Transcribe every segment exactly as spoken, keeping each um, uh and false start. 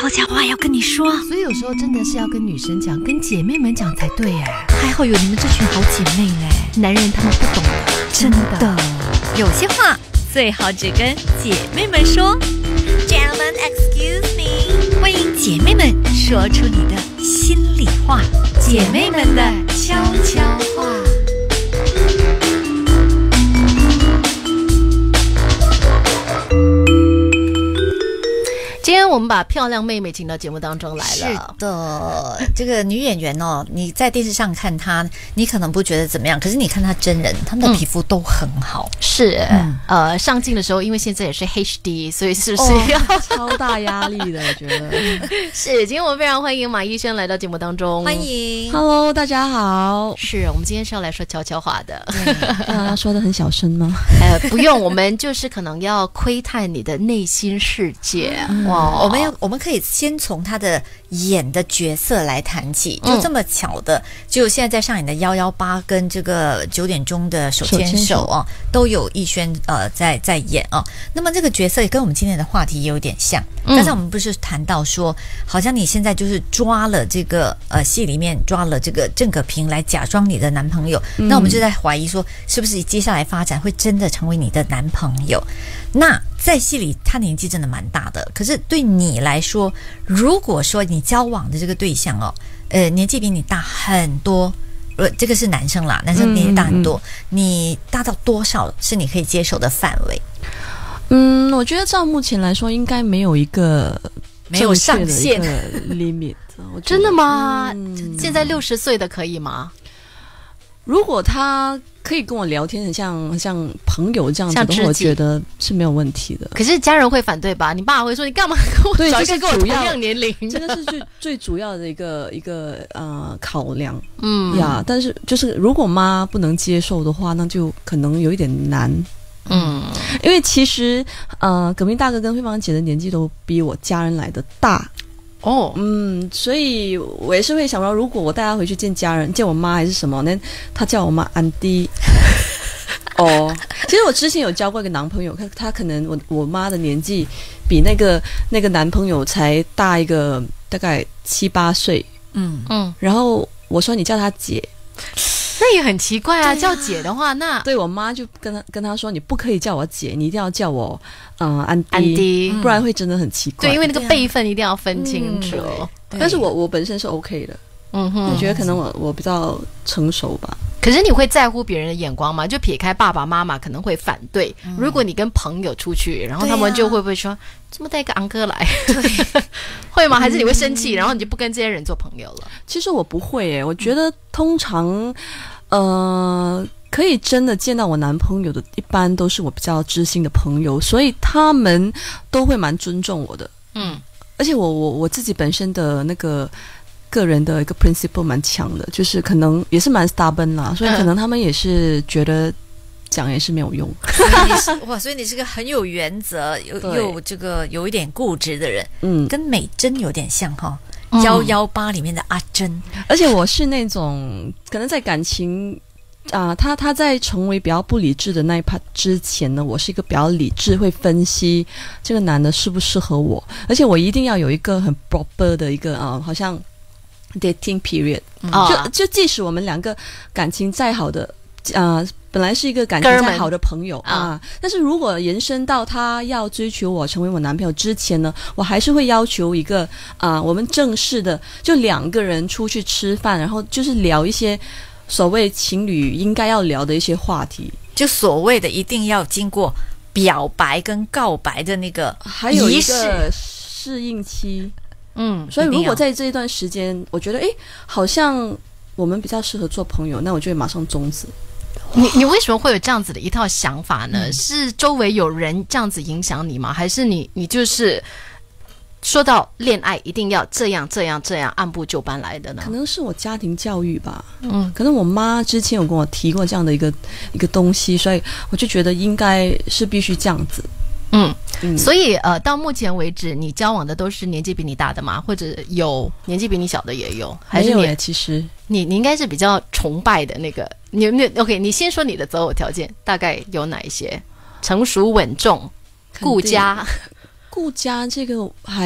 悄悄话要跟你说， 所以有时候真的是要跟女生讲，跟姐妹们讲才对哎。 还好有你们这群好姐妹嘞，男人他们不懂的，真的。有些话最好只跟姐妹们说。Gentlemen, excuse me， 欢迎姐妹们说出你的心里话，姐妹们的悄悄话。 今天我们把漂亮妹妹请到节目当中来了。 是的，这个女演员哦，你在电视上看她，你可能不觉得怎么样，可是你看她真人，她们的皮肤都很好。 嗯、是、 嗯， 呃，上镜的时候，因为现在也是 H D， 所以是不是要、 哦、超大压力的？我觉得是。今天我们非常欢迎马医生来到节目当中， 欢迎 ，Hello， 大家好。 是我们今天是要来说悄悄话的， 啊，说得很小声吗？ 呃，不用，我们就是可能要窥探你的内心世界。 嗯、 哇， 我们要我们可以先从他的演的角色来谈起，就这么巧的，就现在在上演的幺幺八跟这个九点钟的手牵手啊，都有逸轩呃在在演啊。那么这个角色也跟我们今天的话题也有点像。刚才我们不是谈到说，好像你现在就是抓了这个呃戏里面抓了这个郑可萍来假装你的男朋友，嗯、那我们就在怀疑说，是不是接下来发展会真的成为你的男朋友？那在戏里他年纪真的蛮大的，可是对你来说，如果说你交往的这个对象哦，呃，年纪比你大很多，呃，这个是男生啦，男生年纪大很多，嗯嗯嗯，你大到多少是你可以接受的范围？ 嗯，我觉得照目前来说，应该没有一个没有上限的 limit。 真的吗？ 嗯、 现在六十岁的可以吗？ 如果他可以跟我聊天，很像很像朋友这样子的话，我觉得是没有问题的。 可是家人会反对吧？你爸会说你干嘛跟我找一个跟我同样年龄？ 这个是最最主要的一个一个呃考量。 嗯呀，但是就是如果妈不能接受的话，那就可能有一点难。嗯，因为其实呃，革命大哥跟慧芳姐的年纪都比我家人来的大。 哦， 嗯，所以我也是会想到，如果我带他回去见家人，见我妈还是什么，那他叫我妈安迪。哦，其实我之前有交过一个男朋友，他他可能我我妈的年纪比那个那个男朋友才大一个大概七八岁。嗯嗯，然后我说你叫他姐。 那也很奇怪啊，啊叫姐的话，那对我妈就跟他跟他说，你不可以叫我姐，你一定要叫我嗯、呃、安迪， 安迪， 不然会真的很奇怪。 对，因为那个辈分一定要分清楚。 嗯、但是我我本身是 OK 的，嗯哼，我觉得可能我我比较成熟吧。 可是你会在乎别人的眼光吗？就撇开爸爸妈妈可能会反对，嗯、如果你跟朋友出去，然后他们就会不会说，怎么带一个昂哥来？对，会吗？还是你会生气，然后你就不跟这些人做朋友了？ 其实我不会耶，我觉得通常，呃，可以真的见到我男朋友的，一般都是我比较知心的朋友，所以他们都会蛮尊重我的。嗯，而且我我我自己本身的那个。个人的一个 principle 蛮强的，就是可能也是蛮 stubborn 啦，所以可能他们也是觉得讲也是没有用。 所以你是哇，所以你是个很有原则，有有这个有一点固执的人，嗯，跟美珍有点像哈，幺幺八里面的阿珍， 而且我是那种可能在感情啊、呃，他他在成为比较不理智的那一 part 之前呢，我是一个比较理智，会分析这个男的适不适合我，而且我一定要有一个很 proper 的一个啊、呃，好像。dating period，、嗯、就就即使我们两个感情再好的，啊、呃，本来是一个感情再好的朋友啊、呃，但是如果延伸到他要追求我成为我男朋友之前呢，我还是会要求一个啊、呃，我们正式的，就两个人出去吃饭，然后就是聊一些所谓情侣应该要聊的一些话题， 就所谓的一定要经过表白跟告白的那个仪式， 还有一个适应期。嗯，所以如果在这一段时间，我觉得诶，好像我们比较适合做朋友，那我就会马上终止。 你你为什么会有这样子的一套想法呢？嗯、是周围有人这样子影响你吗？还是你你就是说到恋爱一定要这样这样这样按部就班来的呢？ 可能是我家庭教育吧。嗯，可能我妈之前有跟我提过这样的一个一个东西，所以我就觉得应该是必须这样子。 嗯，嗯所以呃，到目前为止，你交往的都是年纪比你大的吗？或者有年纪比你小的也有？还是你没有？其实你你应该是比较崇拜的那个。你你 OK， 你先说你的择偶条件大概有哪一些？成熟稳重、顾家。 顾家这个还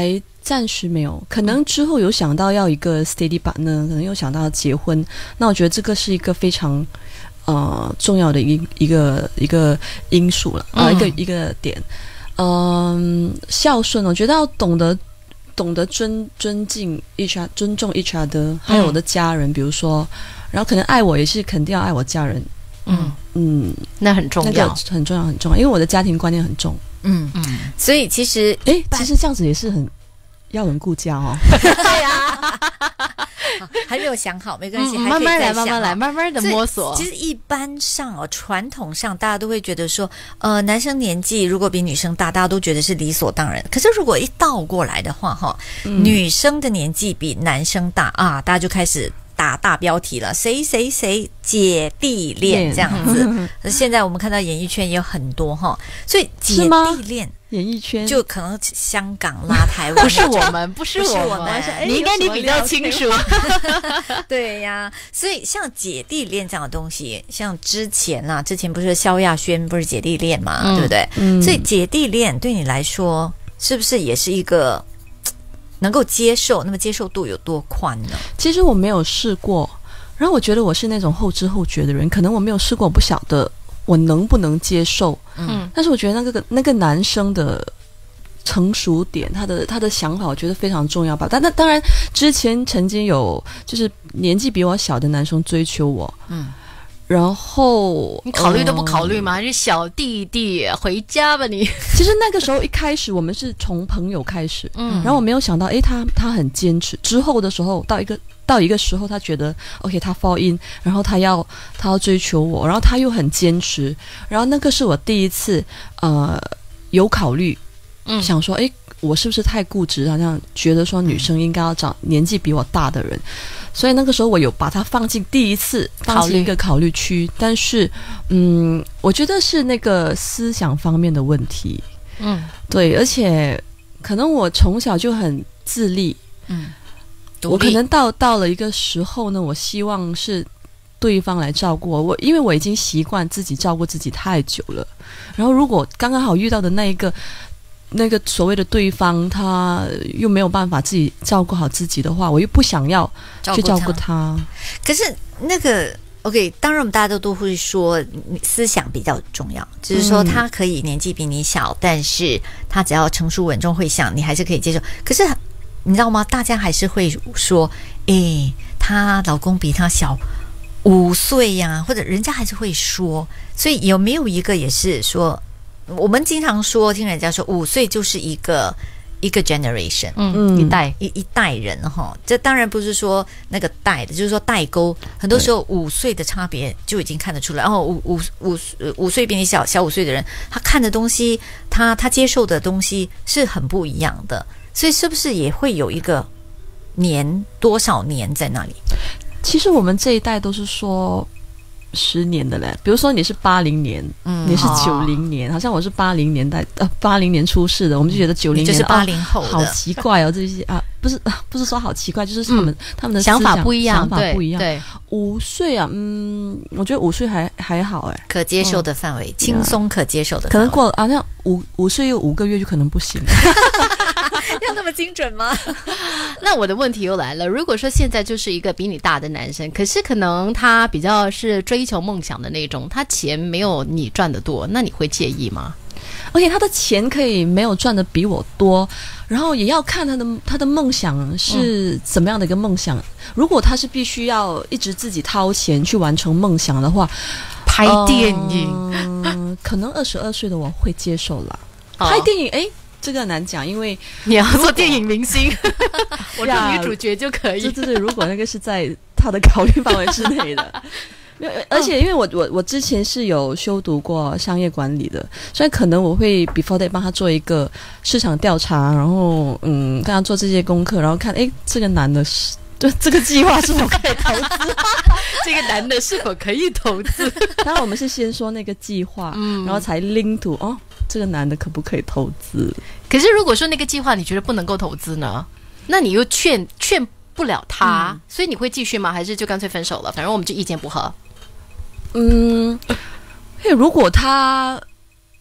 暂时没有，可能之后有想到要一个 steady partner， 可能有想到结婚。那我觉得这个是一个非常呃重要的一一个一个因素了啊、呃，一个一个点。嗯、呃，孝顺，我觉得要懂得懂得尊尊敬 each other， 尊重 each other， 还有我的家人，嗯、比如说，然后可能爱我也是肯定要爱我家人。 嗯嗯， 那很重要， 那个很重要很重要，因为我的家庭观念很重。 嗯嗯，所以其实， 哎，其实这样子也是很。要人顾家哦， 对呀，还没有想好，没关系， 嗯、 还可以再慢慢来， 想慢慢来，慢慢的摸索。 其实一般上哦，传统上大家都会觉得说，呃，男生年纪如果比女生大，大家都觉得是理所当然。可是如果一倒过来的话，哈、嗯，女生的年纪比男生大啊，大家就开始打大标题了，谁谁谁姐弟恋这样子。现在我们看到演艺圈也有很多哈，所以姐弟恋。 演艺圈就可能香港拉台湾， 不是我们，不是我们，你应该你比较清楚。 对呀，所以像姐弟恋这样的东西，像之前啊，之前不是萧亚轩不是姐弟恋嘛，嗯、对不对？嗯、所以姐弟恋对你来说，是不是也是一个能够接受？那么接受度有多宽呢？ 其实我没有试过，然后我觉得我是那种后知后觉的人，可能我没有试过，我不晓得。我能不能接受？嗯，但是我觉得那个那个男生的成熟点，他的他的想法，我觉得非常重要吧。但那当然，之前曾经有就是年纪比我小的男生追求我，嗯，然后你考虑都不考虑吗？是、嗯、小弟弟回家吧你？ 其实那个时候一开始我们是从朋友开始，嗯，然后我没有想到，诶，他他很坚持。之后的时候到一个。到一个时候，他觉得 OK， 他 fall in， 然后他要他要追求我，然后他又很坚持，然后那个是我第一次呃有考虑，嗯，想说，哎，我是不是太固执，好像觉得说女生应该要找年纪比我大的人，所以那个时候我有把它放进第一次放进一个考虑区，但是嗯，我觉得是那个思想方面的问题，嗯，对，而且可能我从小就很自立，嗯。我可能到到了一个时候呢，我希望是对方来照顾我，我因为我已经习惯自己照顾自己太久了。然后如果刚刚好遇到的那一个那个所谓的对方，他又没有办法自己照顾好自己的话，我又不想要去照顾他。 可是那个 OK， 当然我们大家都都会说思想比较重要，就是说他可以年纪比你小，嗯、但是他只要成熟稳重会想，你还是可以接受。可是你知道吗？大家还是会说，诶，她老公比她小五岁呀，或者人家还是会说。所以有没有一个也是说，我们经常说听人家说五岁就是一个一个 generation， 嗯，一代一一代人哈。这当然不是说那个代的，就是说代沟。很多时候五岁的差别就已经看得出来。然后五五五五岁比你小小五岁的人，他看的东西，他他接受的东西是很不一样的。所以是不是也会有一个年多少年在那里？ 其实我们这一代都是说十年的嘞，比如说你是八零年，嗯，你是九零年，哦、好像我是八零年代呃八零年出世的，我们就觉得九零年就是八零后的、 哦，好奇怪哦，这些啊，不是不是说好奇怪，就是他们、嗯、他们的想法不一样， 想法不一样。 对， 五岁啊，嗯，我觉得五岁还还好哎， 可接受的范围，嗯、轻松可接受的范围， 可能过了啊，那五五岁有五个月就可能不行。 要那么精准吗？ 那我的问题又来了，如果说现在就是一个比你大的男生，可是可能他比较是追求梦想的那种，他钱没有你赚得多，那你会介意吗？ 而且他的钱可以没有赚得比我多，然后也要看他的他的梦想是怎么样的一个梦想、嗯、如果他是必须要一直自己掏钱去完成梦想的话， 拍电影、 呃、可能二十二岁的我会接受啦、哦、拍电影诶这个难讲，因为你要做电影明星我做女主角就可以。 对对对，如果那个是在他的考虑范围之内的而且因为我我我之前是有修读过商业管理的，所以可能我会 before that 帮他做一个市场调查，然后嗯跟他做这些功课，然后看诶这个男的是就这个计划是否可以投资这个男的是否可以投资当然我们是先说那个计划、嗯、然后才 link to 哦这个男的可不可以投资。 可是如果说那个计划你觉得不能够投资呢，那你又劝劝不了他、嗯、所以你会继续吗？还是就干脆分手了，反正我们就意见不合？ 嗯，如果他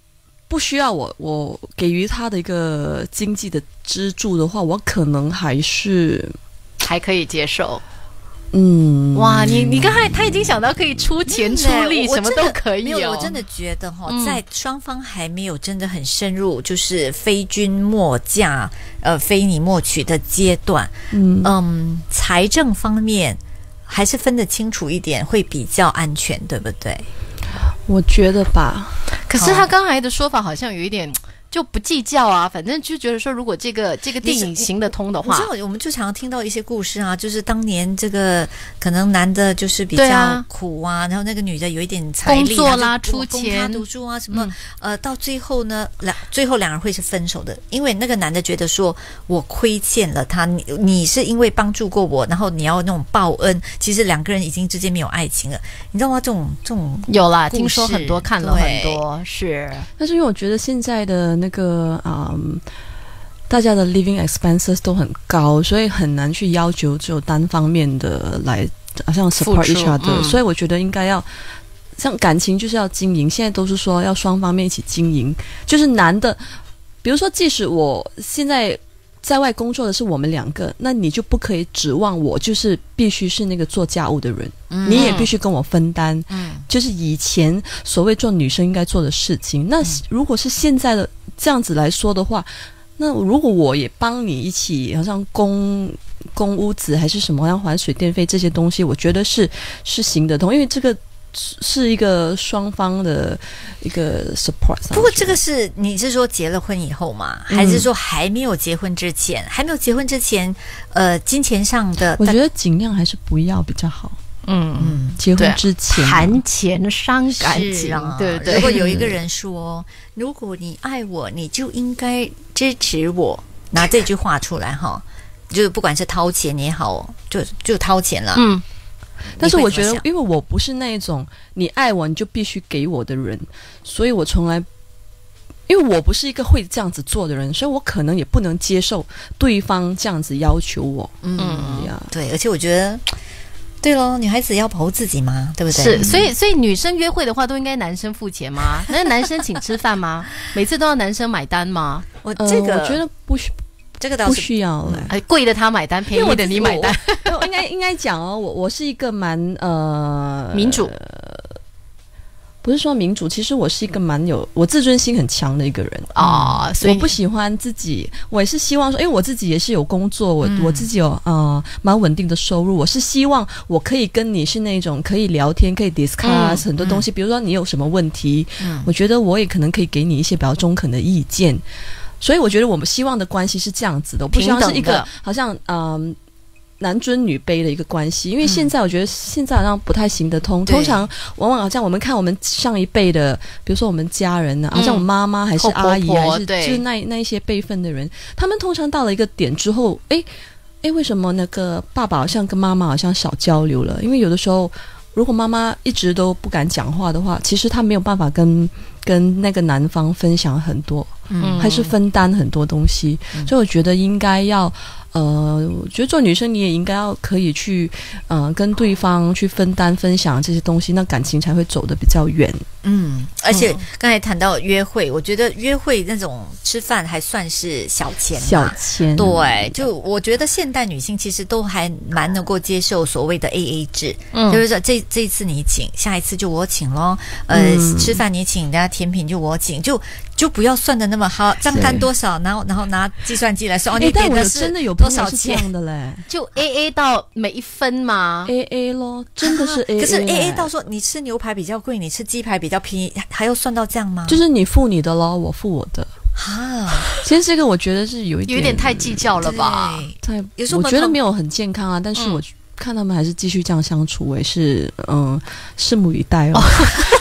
不需要我我给予他的一个经济的支柱的话，我可能还是还可以接受。 嗯， 哇，你你刚才他已经想到可以出钱出力，什么都可以哦。 没有，我真的觉得哈、哦嗯，在双方还没有真的很深入，就是非君莫嫁，呃，非你莫娶的阶段，嗯嗯，财政方面还是分得清楚一点，会比较安全，对不对？ 我觉得吧。 可是他刚才的说法好像有一点。就不计较啊，反正就觉得说，如果这个这个电影行得通的话， 你知道，我们就常常听到一些故事啊，就是当年这个可能男的就是比较苦啊，啊然后那个女的有一点财力， 工作啦，出钱， 供他读书啊什么，嗯、呃，到最后呢，两最后两人会是分手的，因为那个男的觉得说我亏欠了他，你你是因为帮助过我，然后你要那种报恩，其实两个人已经之间没有爱情了，你知道吗？这种这种有啦，听说很多，看了很多，是， 但是因为我觉得现在的。那个嗯，大家的 living expenses 都很高，所以很难去要求只有单方面的来，好像 support each other、嗯。所以我觉得应该要，像感情就是要经营。现在都是说要双方面一起经营，就是男的，比如说，即使我现在在外工作的是我们两个，那你就不可以指望我就是必须是那个做家务的人，嗯、你也必须跟我分担。嗯，就是以前所谓做女生应该做的事情。那如果是现在的。这样子来说的话，那如果我也帮你一起，好像供供屋子还是什么，要还水电费这些东西，我觉得是是行得通，因为这个是一个双方的一个 support。 不过这个是你是说结了婚以后吗？还是说还没有结婚之前？嗯、还没有结婚之前，呃，金钱上的， 我觉得尽量还是不要比较好。嗯嗯，结婚之前谈钱伤感情，啊、对不对？ 如果有一个人说，如果你爱我，你就应该支持我，拿这句话出来哈，就不管是掏钱也好，就就掏钱了。嗯， 但是我觉得，因为我不是那种你爱我你就必须给我的人，所以我从来。因为我不是一个会这样子做的人，所以我可能也不能接受对方这样子要求我。嗯呀，对，而且我觉得。对咯，女孩子要保护自己嘛，对不对？ 是，所以所以女生约会的话，都应该男生付钱吗？那男生请吃饭吗？每次都要男生买单吗？ 我这个、 呃、我觉得不需， 这个倒是不需要了。 哎，贵的他买单，便宜的你买单。 我应该应该讲哦，我我是一个蛮呃民主。 不是说民主，其实我是一个蛮有我自尊心很强的一个人啊、哦，所以我不喜欢自己，我也是希望说，因为我自己也是有工作，我、嗯、我自己有呃蛮稳定的收入，我是希望我可以跟你是那种可以聊天，可以 discuss、嗯、很多东西、嗯，比如说你有什么问题、嗯，我觉得我也可能可以给你一些比较中肯的意见，所以我觉得我们希望的关系是这样子的，我不希望是一个好像嗯。呃男尊女卑的一个关系，因为现在我觉得现在好像不太行得通。嗯、通常往往好像我们看我们上一辈的，比如说我们家人啊，嗯、好像我妈妈还是阿姨，婆婆还是就是那那一些辈分的人，他们通常到了一个点之后，诶诶，为什么那个爸爸好像跟妈妈好像少交流了？因为有的时候，如果妈妈一直都不敢讲话的话，其实她没有办法跟跟那个男方分享很多，嗯，还是分担很多东西，嗯、所以我觉得应该要。呃，我觉得做女生你也应该要可以去，呃，跟对方去分担分享这些东西，那感情才会走得比较远。 嗯，而且刚才谈到约会，我觉得约会那种吃饭还算是小钱嘛， 小钱。 对，就我觉得现代女性其实都还蛮能够接受所谓的 A A 制，嗯，就是说这这一次你请，下一次就我请咯。呃，嗯、吃饭你请，人家甜品就我请，就就不要算的那么好，账单多少，然后然后拿计算机来算，哦，你给的是真的有多少钱的嘞？ 就 A A 到每一分吗 ？A A 咯，真的是 A A。 可是 A A 到说你吃牛排比较贵，你吃鸡排比较便宜，还要算到这样吗？ 就是你付你的咯，我付我的。 哈， 其实这个我觉得是有一点有点太计较了吧？ 太，有时候我觉得没有很健康啊。但是我看他们还是继续这样相处，也是嗯，拭目以待哦。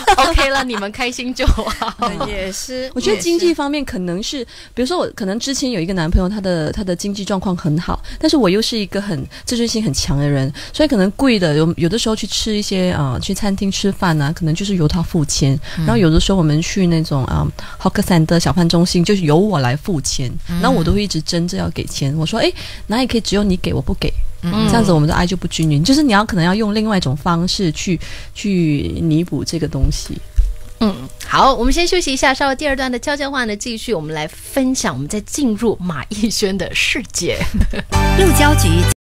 OK 了，你们开心就好。 也是， 我觉得经济方面可能是，比如说我可能之前有一个男朋友，他的他的经济状况很好，但是我又是一个很自尊心很强的人，所以可能贵的有有的时候去吃一些啊、呃，去餐厅吃饭啊，可能就是由他付钱，嗯、然后有的时候我们去那种啊 hawker center 小贩中心，就是由我来付钱，然后我都会一直争着要给钱。我说，哎，哪里可以只有你给我不给？嗯，这样子我们的爱就不均匀，就是你要可能要用另外一种方式去去弥补这个东西。 嗯，好，我们先休息一下，稍后第二段的悄悄话呢，继续我们来分享，我们再进入马艺轩的世界。 路交局